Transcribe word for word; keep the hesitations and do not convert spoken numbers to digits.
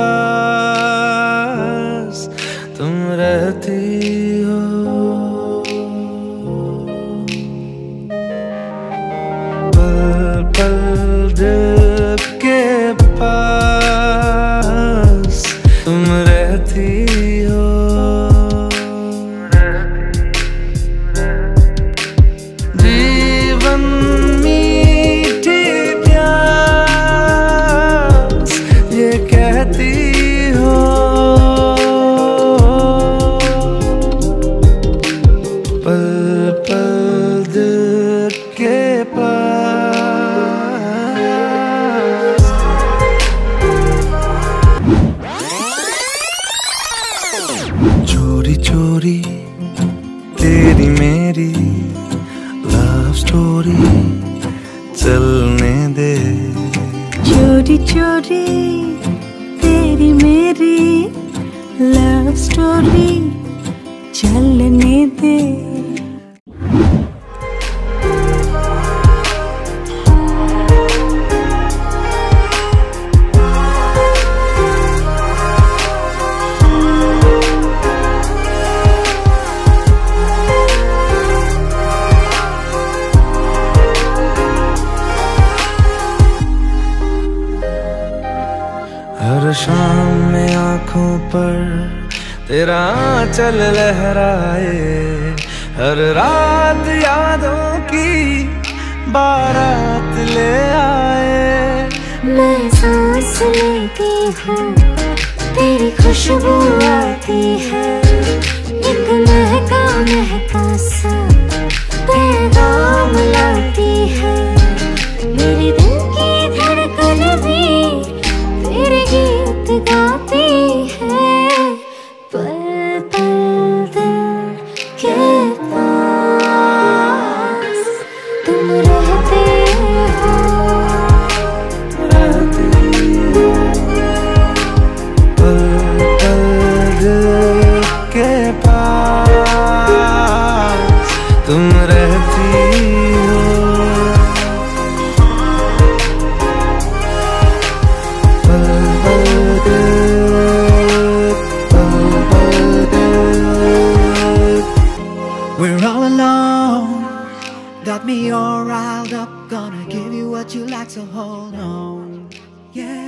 पास तुम रहती हो। पल पल दिल के पास तुम रहती हो। जीवन मीठी प्यास ये कहती हो। पल पल दिल के पास। चोरी चोरी तेरी मेरी लव स्टोरी चलने दे। चोरी चोरी तेरी मेरी लव स्टोरी चलने दे। हर शाम में आँखों पर तेरा आंचल लहराए। हर रात यादों की बारात ले आए। मैं सांस लेती हूँ तेरी खुशबू आती है। एक महका महका सा पैगाम लाती है। मेरे दिल की धड़कन भी तेरे गीत गाती है। पल पल दिल के पास तुम रहते हो। रहती हो। पल पल दिल के पास तुम रहती हो। We're all alone, got me all riled up. Gonna give you what you like, so hold on. Yeah.